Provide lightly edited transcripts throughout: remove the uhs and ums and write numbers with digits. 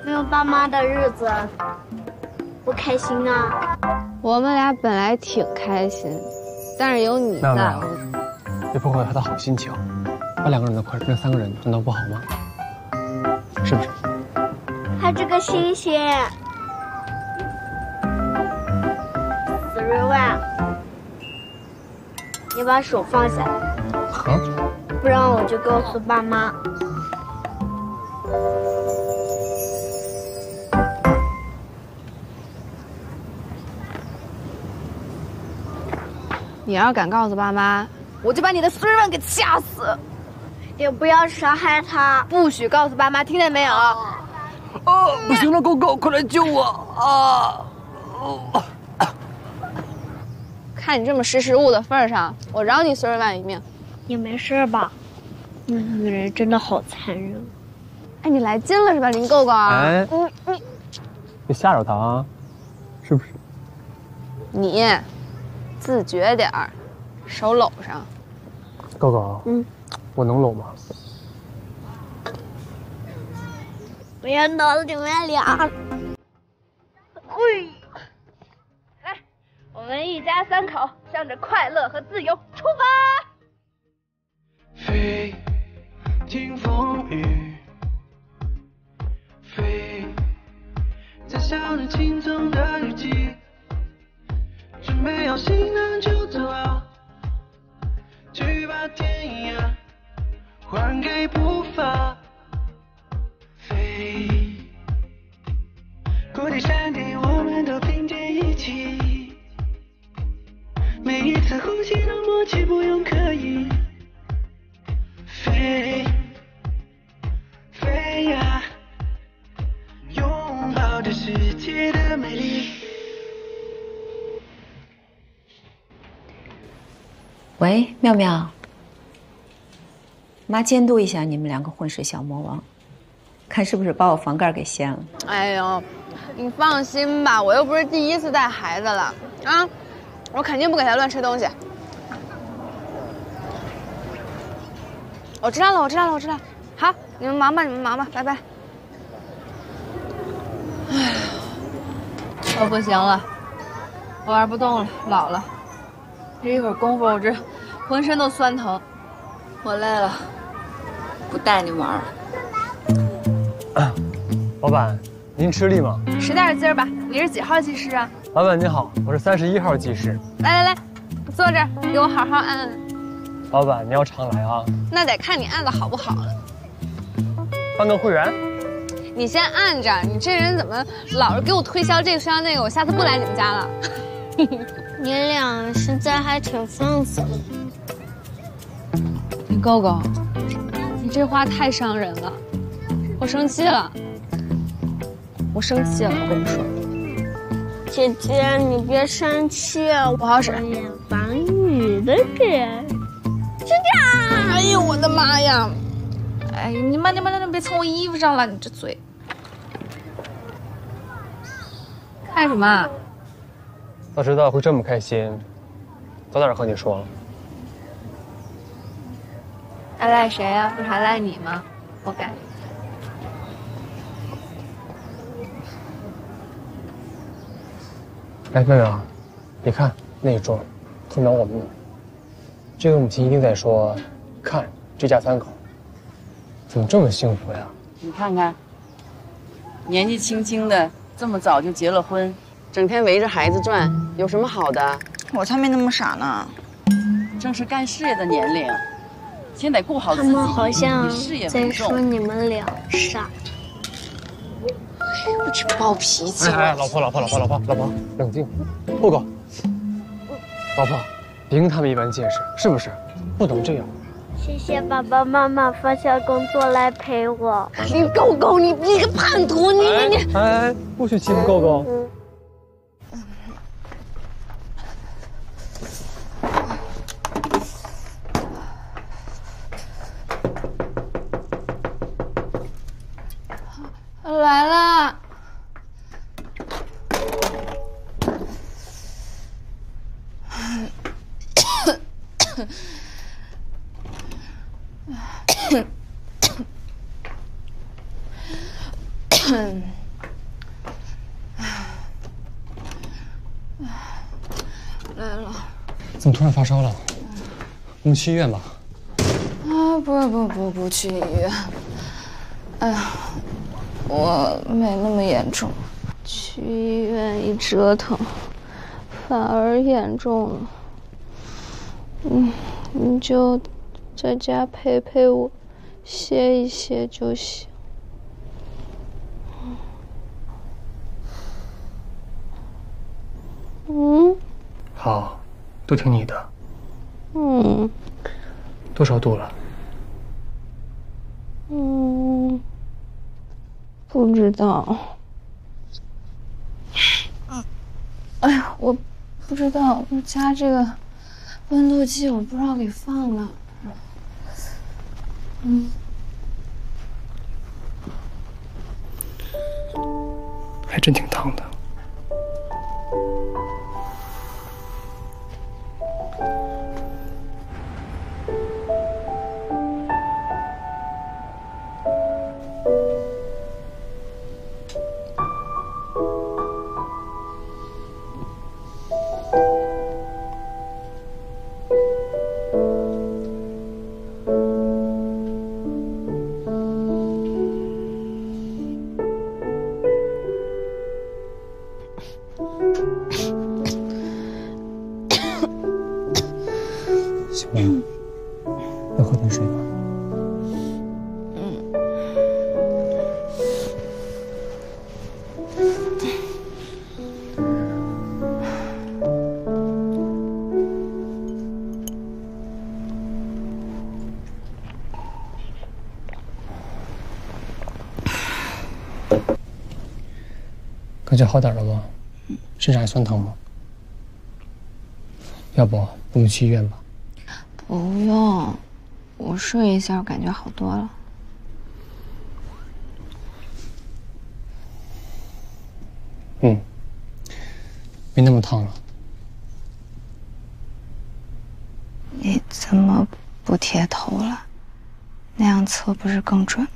没有爸妈的日子，不开心啊。 我们俩本来挺开心，但是有你在， 别破坏他的好心情。把2个人的快变成3个人，难道不好吗？是不是？ 还这个星星，3万，你把手放下来， 啊？ 不然我就告诉爸妈。 你要敢告诉爸妈，我就把你的3万给掐死！ 也不要伤害他， 不许告诉爸妈，听见没有？ 不行了，狗狗，快来救我啊！ 看你这么识时务的份上，我饶你30万一命。 你没事吧？那女人真的好残忍。 哎，你来劲了是吧，林狗狗？ 哎，别吓着他啊，是不是？ 你自觉点儿，手搂上。 狗狗，我能搂吗？ 我要挠你们俩。 来，我们一家3口向着快乐和自由出发。 飞听风雨，飞在少年青葱的雨季，准备好行囊就走啊，去把天涯还给步伐。飞过地山巅，我们都并肩一起，每一次呼吸的默契不用刻意。飞飞呀，拥抱这世界的美丽。 喂，妙妙，妈监督一下你们2个混世小魔王，看是不是把我房盖给掀了。 哎呦，你放心吧，我又不是第1次带孩子了啊，我肯定不给他乱吃东西。我知道了，我知道了，我知道了。好，你们忙吧，你们忙吧，拜拜。哎，我不行了，我玩不动了，老了。这一会儿功夫，我这浑身都酸疼，我累了， 不带你玩了。 老板，您吃力吗？ 使点劲儿吧。你是几号技师啊？ 老板您好，我是31号技师。 来来来，坐这儿，给我好好按按。 老板，您要常来啊。 那得看你按的好不好了。 办个会员。 你先按着，你这人怎么老是给我推销这个推销那个？我下次不来你们家了。 你俩现在还挺放肆的。 你狗狗，你这话太伤人了，我生气了，我生气了，我跟你说。 姐姐，你别生气， 不好使。 防雨的人，是这样。 哎呦我的妈呀！哎，你慢点，别蹭我衣服上了，你这嘴。看什么？ 早知道会这么开心，早点和你说了。 还赖谁呀？不是还赖你吗？活该。 哎，妹妹啊，你看那一桌，通常我们这个母亲一定在说，看这家3口，怎么这么幸福呀？ 你看看，年纪轻轻的，这么早就结了婚，整天围着孩子转，有什么好的？ 我才没那么傻呢。 正是干事业的年龄，先得顾好自己。 他们好像在说你们俩傻。 不去暴脾气。 哎，老婆，冷静，狗狗。老婆，别跟他们一般见识，是不是？不能这样。 谢谢爸爸妈妈放下工作来陪我。 你狗狗，你个叛徒，你！ 哎，不许欺负狗狗。 来了。 来了。 怎么突然发烧了？我们去医院吧。 啊，不去医院。哎呀，我没那么严重。去医院一折腾，反而严重了。你就在家陪陪我，歇一歇就行。 好，都听你的。多少度了？ 不知道。哎呀，我不知道，我家这个温度计我不知道给放哪儿。 还真挺烫的。小妹，要喝点水吗？感觉好点了吗？身上还酸疼吗？要不我们去医院吧？ 不用，我睡一下，感觉好多了。 没那么烫了。 你怎么不贴头了？那样测不是更准吗？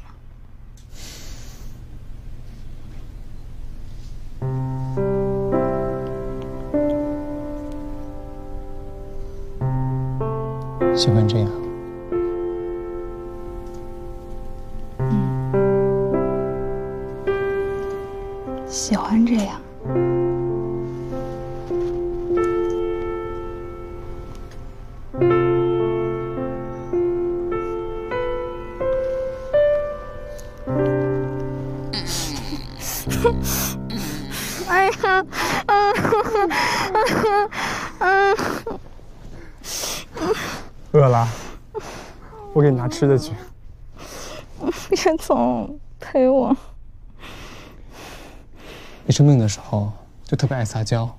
喜欢这样。 喜欢这样。哎呀， 饿了，我给你拿吃的去。 别总陪我。 你生病的时候就特别爱撒娇，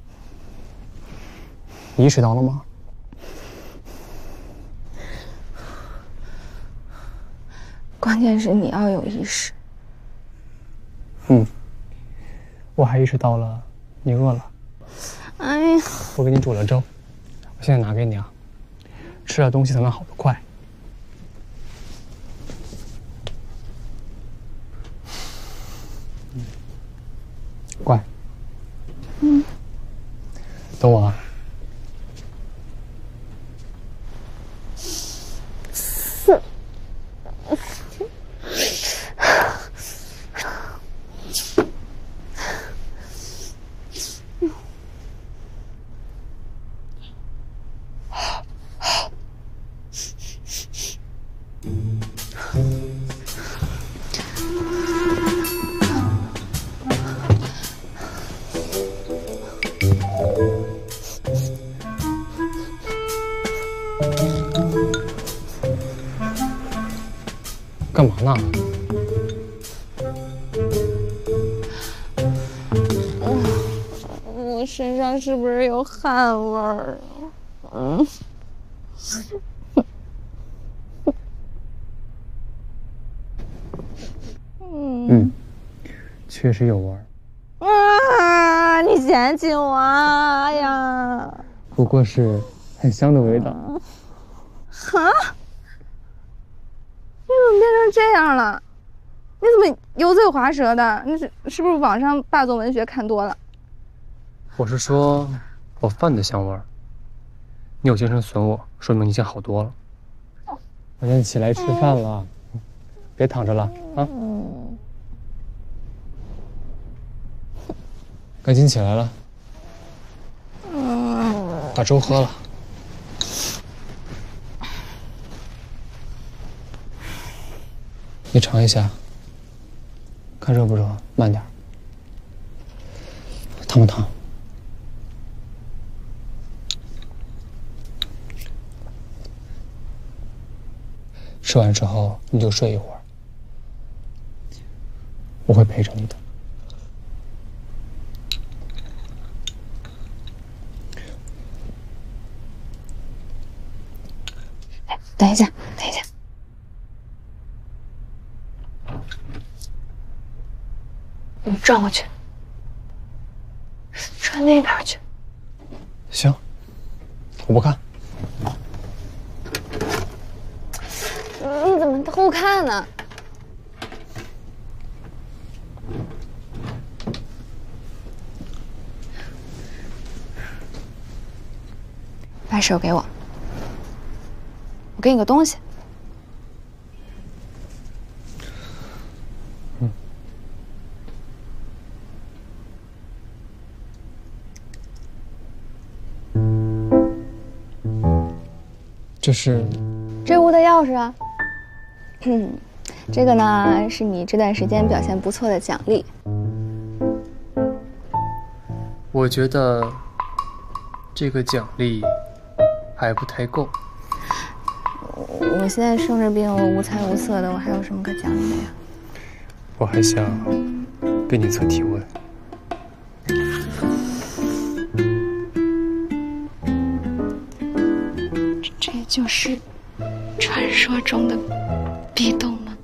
你意识到了吗？ 关键是你要有意识。 我还意识到了你饿了。 哎呀， 我给你煮了粥，我现在拿给你啊。吃了东西才能好得快。乖。等我啊。干嘛呢？ 我身上是不是有汗味儿啊？ 确实有味儿。 啊！你嫌弃我啊？哎呀！ 不过是很香的味道。 啊！你怎么变成这样了？ 你怎么油嘴滑舌的？你是不是网上霸总文学看多了？ 我是说，我饭的香味儿。你有精神损我，说明你已经好多了。我先起来吃饭了，别躺着了啊！赶紧起来了。把粥喝了。你尝一下，看热不热，慢点。烫不烫？吃完之后你就睡一会儿，我会陪着你的。 哎，等一下，等一下。你转过去，转那边去。 行，我不看。 你怎么偷看呢？把手给我，我给你个东西。 这是这屋的钥匙啊。这个呢是你这段时间表现不错的奖励。 我觉得这个奖励还不太够。 我现在生着病，我无财无色的，我还有什么可奖励的呀？ 我还想给你测体温。 这就是传说中的壁咚吗？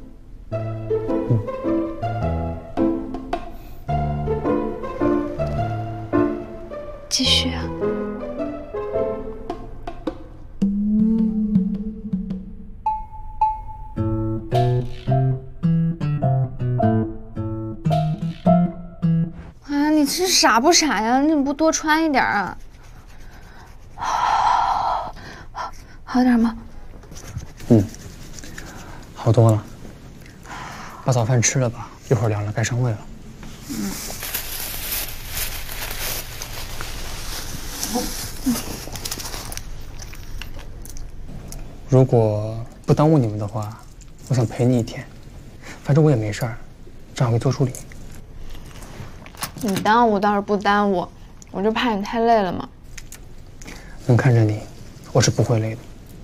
继续啊。啊，你是傻不傻呀？你怎么不多穿一点啊？好点吗？ 好多了。把早饭吃了吧，一会儿凉了该上位了。如果不耽误你们的话，我想陪你一天，反正我也没事儿，正好可以做助理。 你耽误倒是不耽误，我就怕你太累了嘛。 能看着你，我是不会累的。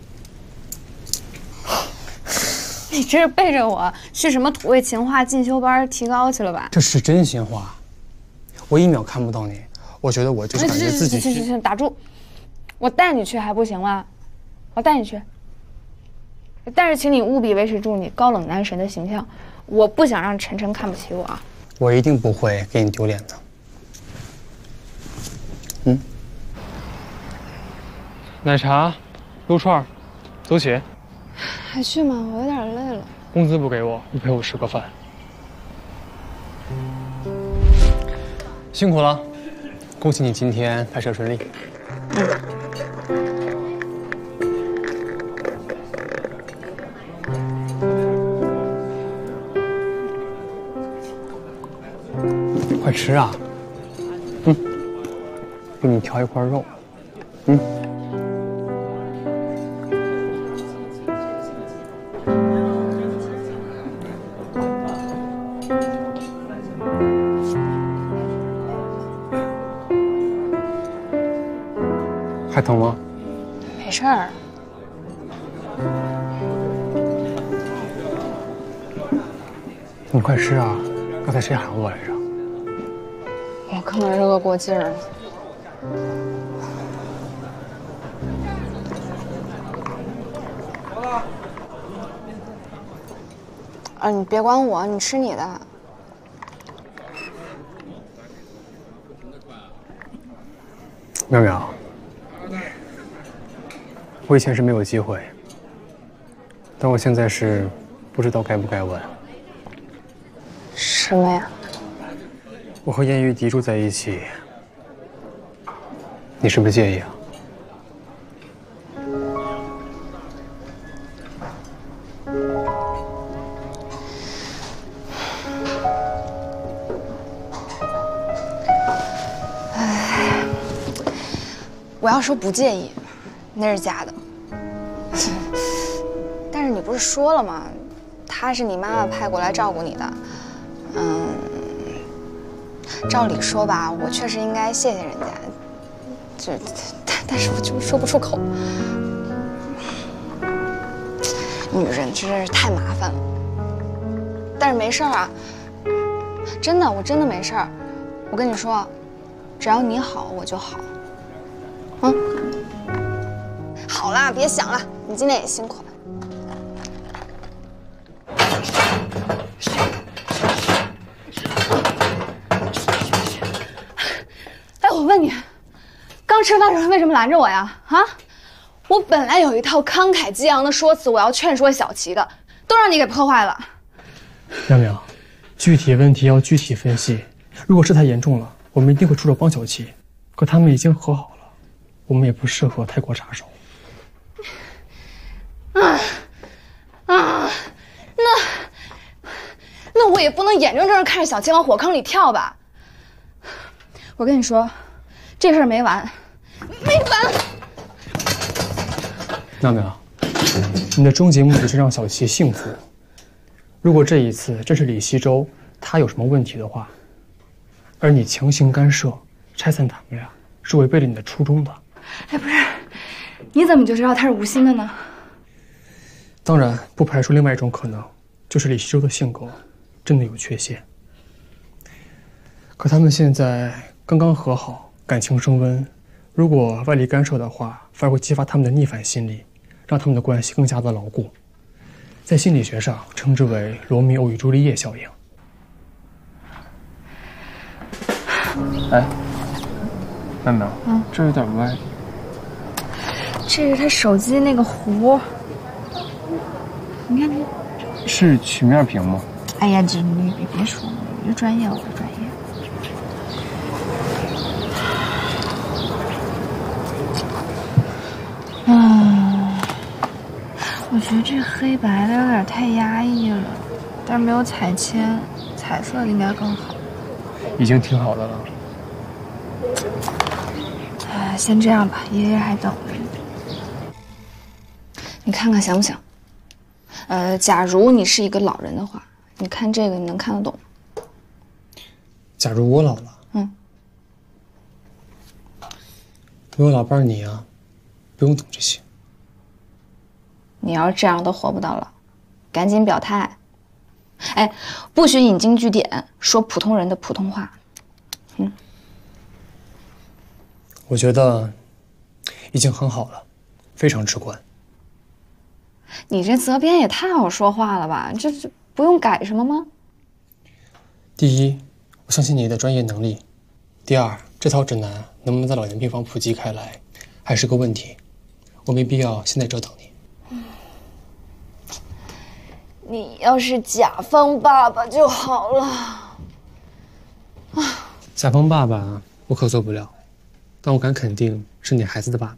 你这是背着我去什么土味情话进修班提高去了吧？ 这是真心话，我一秒看不到你，我觉得我就是感觉自己行，打住！我带你去还不行吗？我带你去，但是请你务必维持住你高冷男神的形象，我不想让晨晨看不起我啊！ 我一定不会给你丢脸的。奶茶、撸串、走起。 还去吗？我有点累了。 工资不给我，不陪我吃个饭。辛苦了，恭喜你今天拍摄顺利。快吃啊！给你挑一块肉。还疼吗？ 没事儿。 你快吃啊！刚才谁喊我来着？ 我可能是饿过劲儿了。你别管我，你吃你的。 淼淼，我以前是没有机会，但我现在是不知道该不该问。 什么呀？ 我和严玉迪住在一起，你是不是介意啊？ 我要说不介意，那是假的。但是你不是说了吗？他是你妈妈派过来照顾你的。照理说吧，我确实应该谢谢人家，但是我就是说不出口。女人真是太麻烦了。但是没事儿啊，真的，我真的没事儿。我跟你说，只要你好，我就好。好啦，别想了，你今天也辛苦了。哎，我问你，刚吃饭的时候为什么拦着我呀？啊，我本来有一套慷慨激昂的说辞，我要劝说小琪的，都让你给破坏了。 妙妙，具体问题要具体分析。如果事态严重了，我们一定会出手帮小琪。可他们已经和好了，我们也不适合太过插手。 那我也不能眼睁睁看着小琪往火坑里跳吧。我跟你说，这事儿没完，没完。 妙妙，你的终极目的是让小琪幸福。如果这一次真是李希洲他有什么问题的话，而你强行干涉拆散他们俩，是违背了你的初衷的。 哎，不是，你怎么就知道他是无心的呢？ 当然，不排除另外一种可能，就是李希洲的性格真的有缺陷。可他们现在刚刚和好，感情升温，如果外力干涉的话，反而会激发他们的逆反心理，让他们的关系更加的牢固。在心理学上称之为罗密欧与朱丽叶效应。哎，妙妙，这有点歪。 这是他手机那个弧，你看你。 是曲面屏吗？ 哎呀，你别说了，我就专业，我就专业。我觉得这黑白的有点太压抑了，但是没有彩铅，彩色的应该更好。 已经挺好的了。 先这样吧，爷爷还等着呢。你看看行不行？假如你是一个老人的话，你看这个你能看得懂吗？ 假如我老了，没有老伴你啊，不用懂这些。 你要是这样都活不到老，赶紧表态。哎，不许引经据典，说普通人的普通话。 我觉得已经很好了，非常直观。 你这责编也太好说话了吧？这不用改什么吗？ 第一，我相信你的专业能力；第二，这套指南能不能在老年病房普及开来，还是个问题。我没必要现在折腾你。 你要是甲方爸爸就好了。 甲方爸爸我可做不了，但我敢肯定是你孩子的爸爸。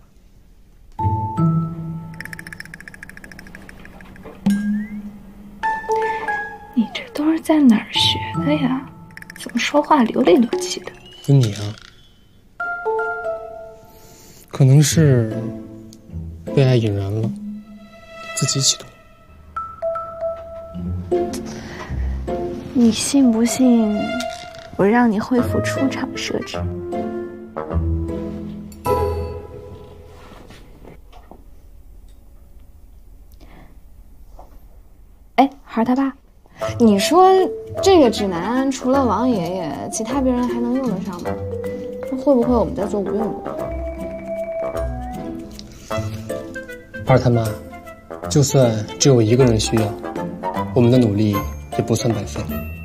你这都是在哪儿学的呀？怎么说话流里流气的？ 跟你啊，可能是被爱引燃了，自己启动。 你信不信我让你恢复出厂设置？哎，孩儿他爸， 你说这个指南除了王爷爷，其他别人还能用得上吗？那会不会我们在做无用功？ 二他妈，就算只有一个人需要，我们的努力也不算白费。